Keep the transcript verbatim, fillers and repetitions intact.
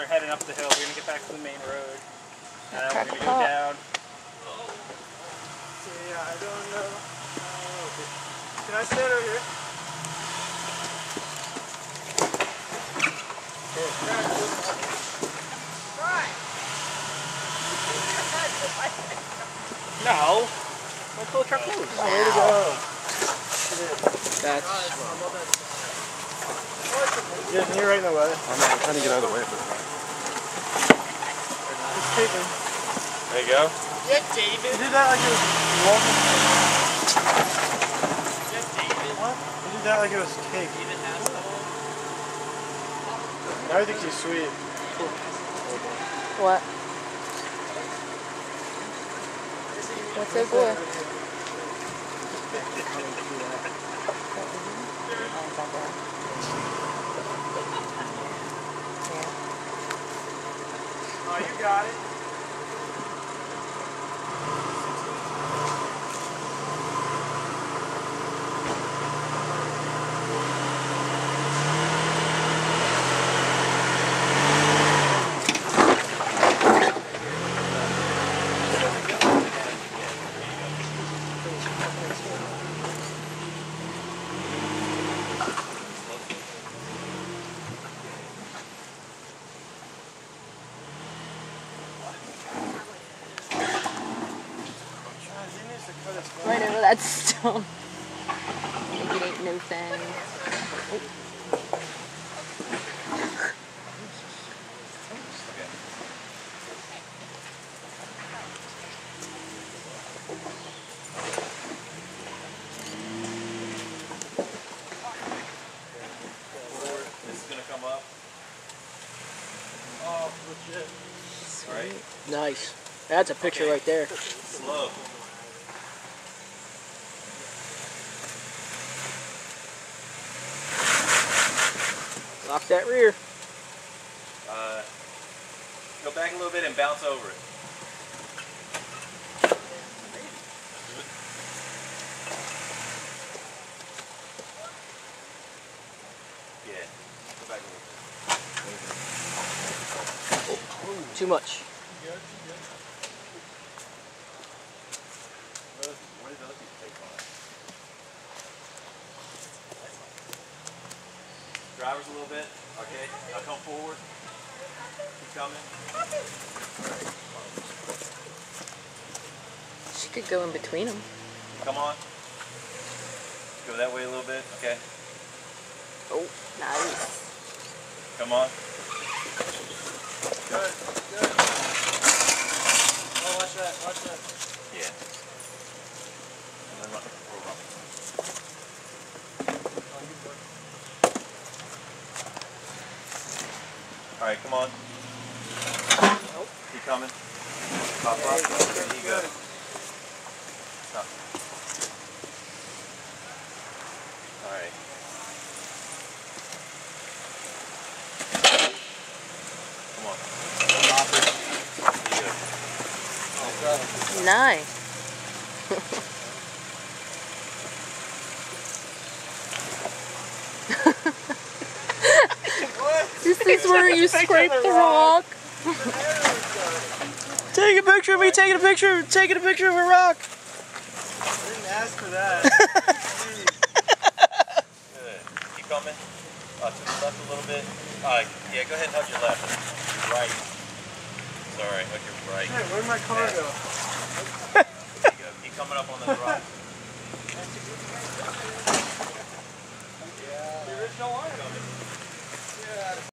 start heading up the hill. We're gonna get back to the main road. And then we're gonna go down. Yeah, I don't know. Oh, okay. Can I stand over here? No. Don't pull the truck loose. Oh, way to go. That's Yeah, you're right in the way. I'm not trying to get out of the way. But... It's taken. There you go. Yeah, David. You did that like it was walking. Yeah, David. What? You did that like it was cake. David has Now I think he's sweet. what? What's that boy? Oh, you got it. Right over that stone. It ain't no thing. This is gonna come up. Oh, legit. All right. Nice. That's a picture right there. Slow. Lock that rear. Uh, go back a little bit and bounce over it. Yeah. Go back a little bit. Too much. What did those people take on? Drivers a little bit. Okay. Now come forward. Keep coming. She could go in between them. Come on. Go that way a little bit. Okay. Oh, nice. Come on. Good, good. Oh, watch that, watch that. Yeah. And then run. Roll up. All right, come on. Nope. Keep coming. Pop up. There you go. Stop. All right. Come on. Pop it. There you go. Nice. This is where you scrape the rock. Take a picture of me taking a picture, taking a picture of a rock. I didn't ask for that. Good. Keep coming. Uh, to the left a little bit. Uh, yeah, go ahead and hug your left. Your right. Sorry, hug your right. Hey, where'd my car Yeah. go? There you go. Keep coming up on the right.